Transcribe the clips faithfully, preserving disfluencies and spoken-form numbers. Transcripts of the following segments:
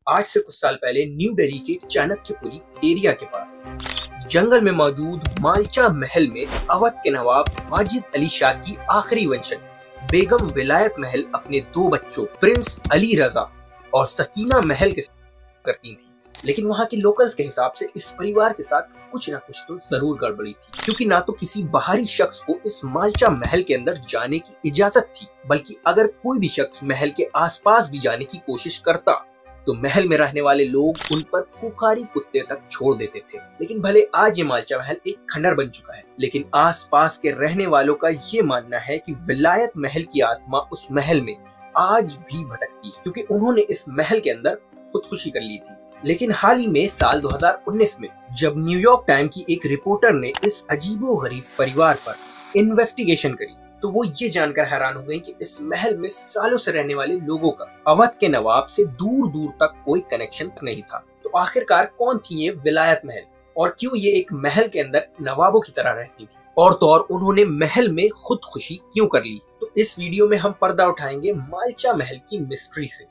आज से कुछ साल पहले न्यू दिल्ली के चाणक्यपुरी एरिया के पास जंगल में मौजूद मालचा महल में अवध के नवाब वाजिद अली शाह की आखिरी वंशज बेगम विलायत महल अपने दो बच्चों प्रिंस अली रजा और सकीना महल के साथ करती थी। लेकिन वहाँ के लोकल्स के हिसाब से इस परिवार के साथ कुछ ना कुछ तो जरूर गड़बड़ी थी, क्योंकि ना तो किसी बाहरी शख्स को इस मालचा महल के अंदर जाने की इजाजत थी, बल्कि अगर कोई भी शख्स महल के आसपास भी जाने की कोशिश करता तो महल में रहने वाले लोग उन पर खुखारी कुत्ते तक छोड़ देते थे। लेकिन भले आज ये मालचा महल एक खंडर बन चुका है, लेकिन आसपास के रहने वालों का ये मानना है कि विलायत महल की आत्मा उस महल में आज भी भटकती है, क्योंकि उन्होंने इस महल के अंदर खुदकुशी कर ली थी। लेकिन हाल ही में साल दो हज़ार उन्नीस में जब न्यूयॉर्क टाइम की एक रिपोर्टर ने इस अजीबोगरीब परिवार पर इन्वेस्टिगेशन करी, तो वो ये जानकर हैरान हो गई कि इस महल में सालों से रहने वाले लोगों का अवध के नवाब से दूर दूर तक कोई कनेक्शन नहीं था। तो आखिरकार कौन थी ये विलायत महल और क्यों ये एक महल के अंदर नवाबों की तरह रहती थी, और तो और उन्होंने महल में खुदकुशी क्यों कर ली। तो इस वीडियो में हम पर्दा उठाएंगे मालचा महल की मिस्ट्री से।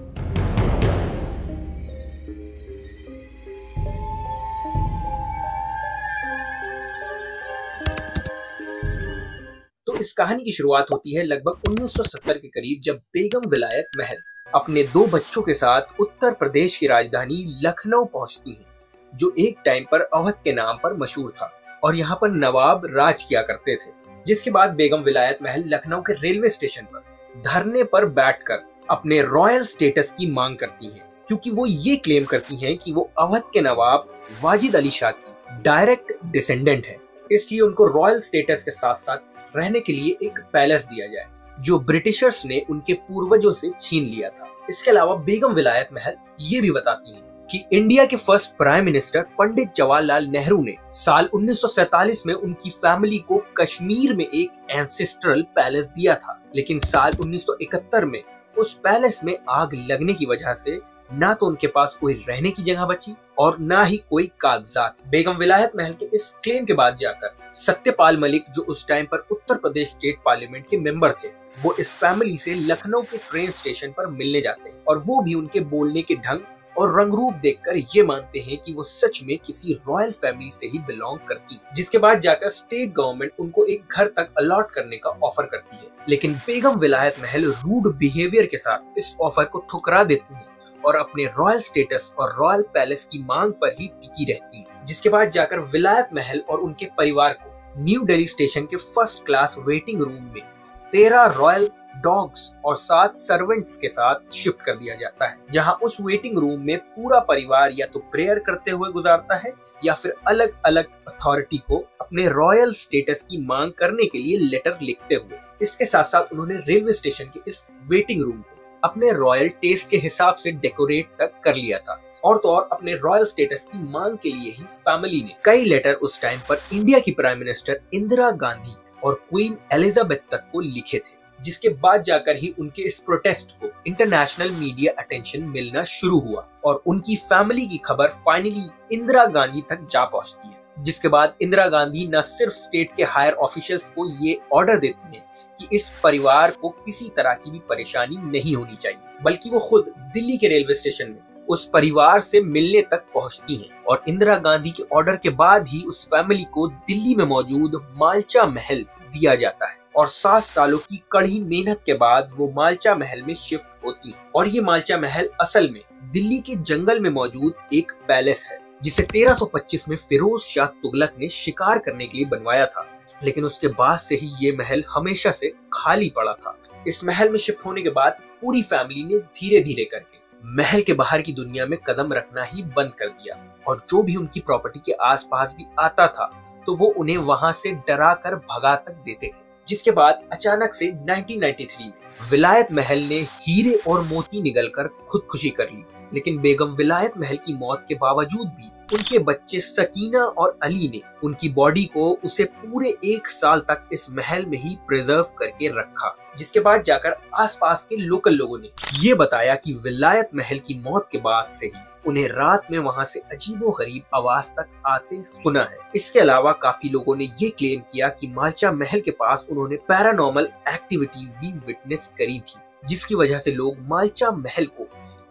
तो इस कहानी की शुरुआत होती है लगभग उन्नीस सौ सत्तर के करीब, जब बेगम विलायत महल अपने दो बच्चों के साथ उत्तर प्रदेश की राजधानी लखनऊ पहुंचती हैं, जो एक टाइम पर अवध के नाम पर मशहूर था और यहाँ पर नवाब राज किया करते थे। जिसके बाद बेगम विलायत महल लखनऊ के रेलवे स्टेशन पर धरने पर बैठकर अपने रॉयल स्टेटस की मांग करती हैं, क्योंकि वो ये क्लेम करती हैं कि वो अवध के नवाब वाजिद अली शाह की डायरेक्ट डिसेंडेंट है। इसलिए उनको रॉयल स्टेटस के साथ साथ रहने के लिए एक पैलेस दिया जाए, जो ब्रिटिशर्स ने उनके पूर्वजों से छीन लिया था। इसके अलावा बेगम विलायत महल ये भी बताती है कि इंडिया के first prime minister Pandit Jawaharlal Nehru ने साल उन्नीस सौ सैतालीस में उनकी फैमिली को कश्मीर में एक एंसेस्ट्रल पैलेस दिया था, लेकिन साल उन्नीस सौ इकहत्तर में उस पैलेस में आग लगने की वजह से ना तो उनके पास कोई रहने की जगह बची और ना ही कोई कागजात। बेगम विलायत महल के इस क्लेम के बाद जाकर सत्यपाल मलिक, जो उस टाइम पर उत्तर प्रदेश स्टेट पार्लियामेंट के मेंबर थे, वो इस फैमिली से लखनऊ के ट्रेन स्टेशन पर मिलने जाते हैं और वो भी उनके बोलने के ढंग और रंग रूप देखकर ये मानते हैं कि वो सच में किसी रॉयल फैमिली से ही बिलोंग करती है। जिसके बाद जाकर स्टेट गवर्नमेंट उनको एक घर तक अलॉट करने का ऑफर करती है, लेकिन बेगम विलायत महल रूड बिहेवियर के साथ इस ऑफर को ठुकरा देती है और अपने रॉयल स्टेटस और रॉयल पैलेस की मांग पर ही टिकी रहती है। जिसके बाद जाकर विलायत महल और उनके परिवार को न्यू दिल्ली स्टेशन के फर्स्ट क्लास वेटिंग रूम में तेरह रॉयल डॉग्स और सात सर्वेंट्स के साथ शिफ्ट कर दिया जाता है, जहां उस वेटिंग रूम में पूरा परिवार या तो प्रेयर करते हुए गुजारता है या फिर अलग अलग अथॉरिटी को अपने रॉयल स्टेटस की मांग करने के लिए लेटर लिखते हुए। इसके साथ साथ उन्होंने रेलवे स्टेशन के इस वेटिंग रूम को अपने रॉयल टेस्ट के हिसाब से डेकोरेट तक कर लिया था, और तो और अपने रॉयल स्टेटस की मांग के लिए ही फैमिली ने कई लेटर उस टाइम पर इंडिया की प्राइम मिनिस्टर इंदिरा गांधी और क्वीन एलिजाबेथ तक को लिखे थे। जिसके बाद जाकर ही उनके इस प्रोटेस्ट को इंटरनेशनल मीडिया अटेंशन मिलना शुरू हुआ और उनकी फैमिली की खबर फाइनली इंदिरा गांधी तक जा पहुंचती है। जिसके बाद इंदिरा गांधी न सिर्फ स्टेट के हायर ऑफिशियल्स को ये ऑर्डर देती हैं कि इस परिवार को किसी तरह की भी परेशानी नहीं होनी चाहिए, बल्कि वो खुद दिल्ली के रेलवे स्टेशन में उस परिवार से मिलने तक पहुंचती हैं और इंदिरा गांधी के ऑर्डर के बाद ही उस फैमिली को दिल्ली में मौजूद मालचा महल दिया जाता है और सात सालों की कड़ी मेहनत के बाद वो मालचा महल में शिफ्ट होती है। और ये मालचा महल असल में दिल्ली के जंगल में मौजूद एक पैलेस है, जिसे तेरह सौ पच्चीस में फिरोज शाह तुगलक ने शिकार करने के लिए बनवाया था, लेकिन उसके बाद से ही ये महल हमेशा से खाली पड़ा था। इस महल में शिफ्ट होने के बाद पूरी फैमिली ने धीरे धीरे करके महल के बाहर की दुनिया में कदम रखना ही बंद कर दिया और जो भी उनकी प्रॉपर्टी के आसपास भी आता था तो वो उन्हें वहां से डरा कर भगा तक देते थे। जिसके बाद अचानक से उन्नीस सौ तिरानवे में विलायत महल ने हीरे और मोती निगलकर खुदकुशी कर ली, लेकिन बेगम विलायत महल की मौत के बावजूद भी उनके बच्चे सकीना और अली ने उनकी बॉडी को उसे पूरे एक साल तक इस महल में ही प्रिजर्व करके रखा। जिसके बाद जाकर आसपास के लोकल लोगों ने ये बताया कि विलायत महल की मौत के बाद से ही उन्हें रात में वहां से अजीबोगरीब आवाज तक आते सुना है। इसके अलावा काफी लोगों ने ये क्लेम किया कि मालचा महल के पास उन्होंने पैरानॉर्मल एक्टिविटीज भी विटनेस करी थी, जिसकी वजह से लोग मालचा महल को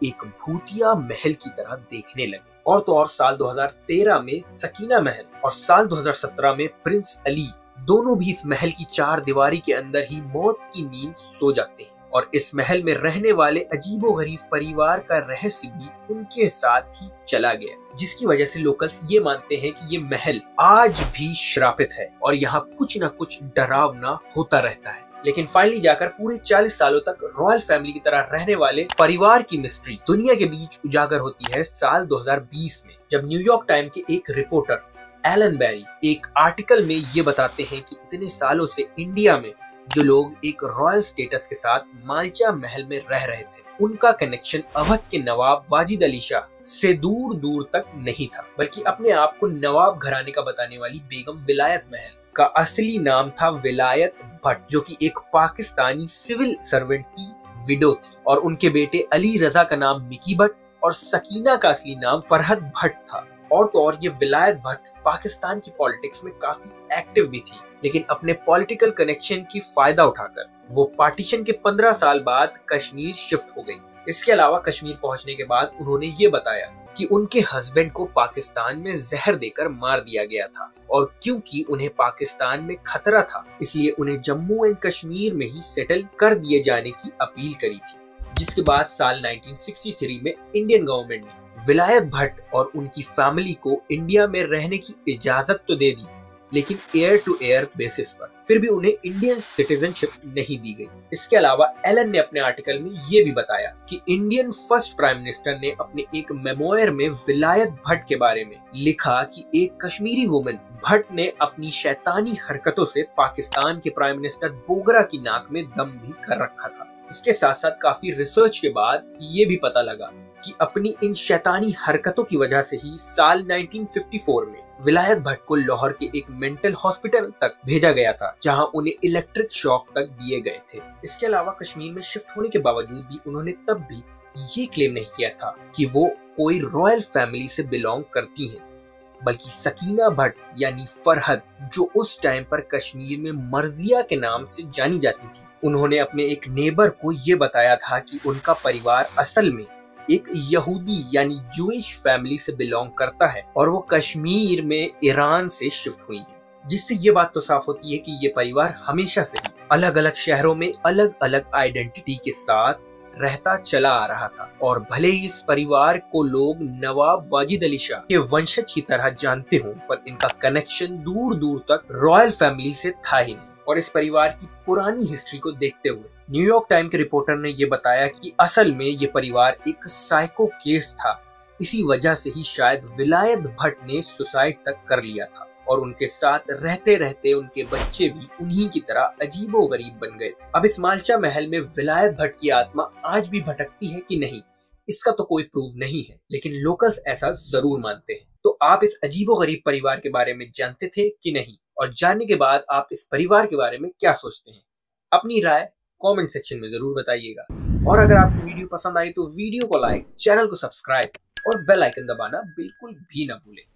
एक भूतिया महल की तरह देखने लगे। और तो और साल दो हज़ार तेरह में सकीना महल और साल दो हज़ार सत्रह में प्रिंस अली दोनों भी इस महल की चार दीवारी के अंदर ही मौत की नींद सो जाते हैं और इस महल में रहने वाले अजीबोगरीब परिवार का रहस्य भी उनके साथ ही चला गया, जिसकी वजह से लोकल्स ये मानते हैं कि ये महल आज भी श्रापित है और यहाँ कुछ न कुछ डरावना होता रहता है। लेकिन फाइनली जाकर पूरे चालीस सालों तक रॉयल फैमिली की तरह रहने वाले परिवार की मिस्ट्री दुनिया के बीच उजागर होती है साल दो हज़ार बीस में, जब न्यूयॉर्क टाइम के एक रिपोर्टर एलन बेरी एक आर्टिकल में ये बताते हैं कि इतने सालों से इंडिया में जो लोग एक रॉयल स्टेटस के साथ मालचा महल में रह रहे थे, उनका कनेक्शन अवध के नवाब वाजिद अली शाह से दूर दूर तक नहीं था, बल्कि अपने आप को नवाब घराने का बताने वाली बेगम विलायत महल का असली नाम था विलायत भट्ट, जो कि एक पाकिस्तानी सिविल सर्वेंट की विडो थी और उनके बेटे अली रजा का नाम मिकी भट्ट और सकीना का असली नाम फरहत भट्ट था। और तो और ये विलायत भट्ट पाकिस्तान की पॉलिटिक्स में काफी एक्टिव भी थी, लेकिन अपने पॉलिटिकल कनेक्शन की फायदा उठाकर वो पार्टीशन के पंद्रह साल बाद कश्मीर शिफ्ट हो गई। इसके अलावा कश्मीर पहुंचने के बाद उन्होंने ये बताया कि उनके हस्बैंड को पाकिस्तान में जहर देकर मार दिया गया था और क्योंकि उन्हें पाकिस्तान में खतरा था, इसलिए उन्हें जम्मू एंड कश्मीर में ही सेटल कर दिए जाने की अपील करी थी। जिसके बाद साल उन्नीस सौ तिरसठ में इंडियन गवर्नमेंट ने विलायत भट्ट और उनकी फैमिली को इंडिया में रहने की इजाजत तो दे दी, लेकिन एयर टू एयर बेसिस पर। फिर भी उन्हें इंडियन सिटीजनशिप नहीं दी गई। इसके अलावा एलन ने अपने आर्टिकल में ये भी बताया कि इंडियन फर्स्ट प्राइम मिनिस्टर ने अपने एक मेमोयर में विलायत भट्ट के बारे में लिखा कि एक कश्मीरी वुमन भट्ट ने अपनी शैतानी हरकतों से पाकिस्तान के प्राइम मिनिस्टर बोगरा की नाक में दम भी कर रखा था। इसके साथ साथ काफी रिसर्च के बाद ये भी पता लगा कि अपनी इन शैतानी हरकतों की वजह से ही साल उन्नीस सौ चौवन में विलायत भट्ट को लाहौर के एक मेंटल हॉस्पिटल तक भेजा गया था, जहां उन्हें इलेक्ट्रिक शॉक तक दिए गए थे। इसके अलावा कश्मीर में शिफ्ट होने के बावजूद भी उन्होंने तब भी ये क्लेम नहीं किया था कि वो कोई रॉयल फैमिली से बिलोंग करती हैं, बल्कि सकीना भट्ट यानी फरहत, जो उस टाइम पर कश्मीर में मर्जिया के नाम से जानी जाती थी, उन्होंने अपने एक नेबर को ये बताया था कि उनका परिवार असल में एक यहूदी यानी जूइश फैमिली से बिलोंग करता है और वो कश्मीर में ईरान से शिफ्ट हुई है। जिससे ये बात तो साफ होती है कि ये परिवार हमेशा से ही अलग अलग शहरों में अलग अलग आइडेंटिटी के साथ रहता चला आ रहा था। और भले ही इस परिवार को लोग नवाब वाजिद अली शाह के वंशज की तरह जानते हों, पर इनका कनेक्शन दूर दूर तक रॉयल फैमिली से था ही नहीं। और इस परिवार की पुरानी हिस्ट्री को देखते हुए न्यूयॉर्क टाइम के रिपोर्टर ने ये बताया कि असल में ये परिवार एक साइको केस था। इसी वजह से ही शायद विलायत भट्ट ने सुसाइड तक कर लिया था और उनके साथ रहते रहते उनके बच्चे भी उन्हीं की तरह अजीबोगरीब बन गए थे। अब इस मालचा महल में विलायत भट्ट की आत्मा आज भी भटकती है कि नहीं, इसका तो कोई प्रूफ नहीं है, लेकिन लोकल्स ऐसा जरूर मानते हैं। तो आप इस अजीबोगरीब परिवार के बारे में जानते थे कि नहीं, और जानने के बाद आप इस परिवार के बारे में क्या सोचते हैं? अपनी राय कमेंट सेक्शन में जरूर बताइएगा। और अगर आपको वीडियो पसंद आई तो वीडियो को लाइक, चैनल को सब्सक्राइब और बेल आइकन दबाना बिल्कुल भी ना भूलें।